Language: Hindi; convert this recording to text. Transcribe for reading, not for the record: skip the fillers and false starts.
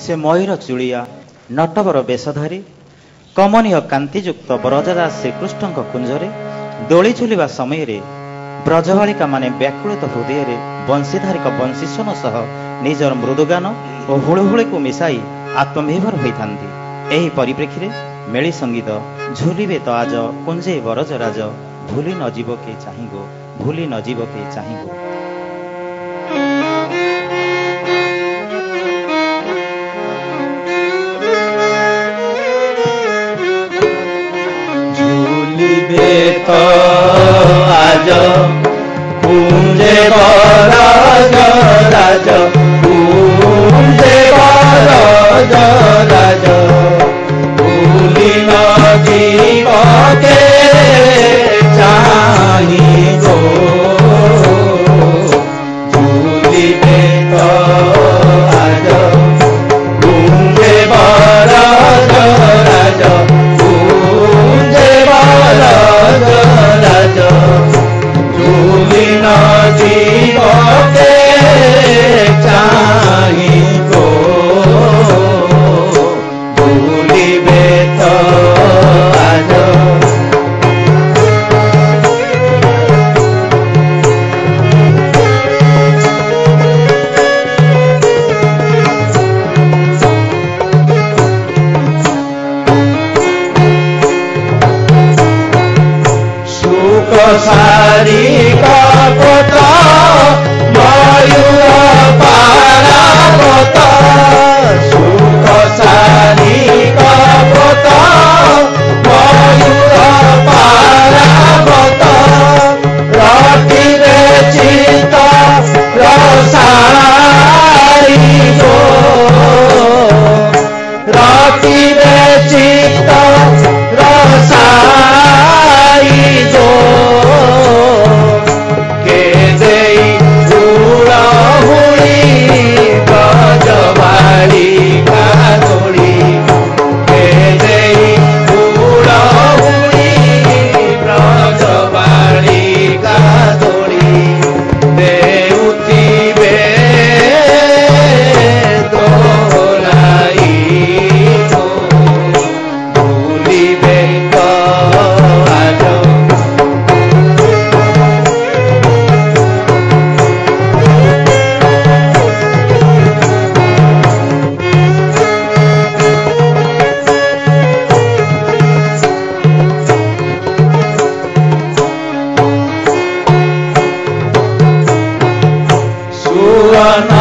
से मयूर चूड़िया नटवर बेशधारी कमनीय कांतियुक्त ब्रजराज श्रीकृष्ण कुंजरे दोली झुलिबा समय ब्रजबालिका माने व्याकुलित हृदय बंशीधारिक बंशीस्वन सह निजर मृदुगान और हुलहुली को मिसाई आत्मनिर्भर होइथांती। एही परिप्रेक्षी मेली संगीत झुलिबे तो आज कुंजे ब्रजराज भूली न जीव के चाहिगो भूली न जीव के चाहिगो। तो आज कुंजे ब्रजराज कुंजे ब्रजराज भूली न जीव के चाहिगो झूलिबे तो आज कुंजे ब्रजराज कुंजे ब्रजराज झूली न जीव के चाहिगो झूलिबे तो आज। सारी कपट मयूर पारावत सुख सारी कपट मयूर पारावत रतिरे चित रसाइगो रतिरे चित रसाइगो सुवन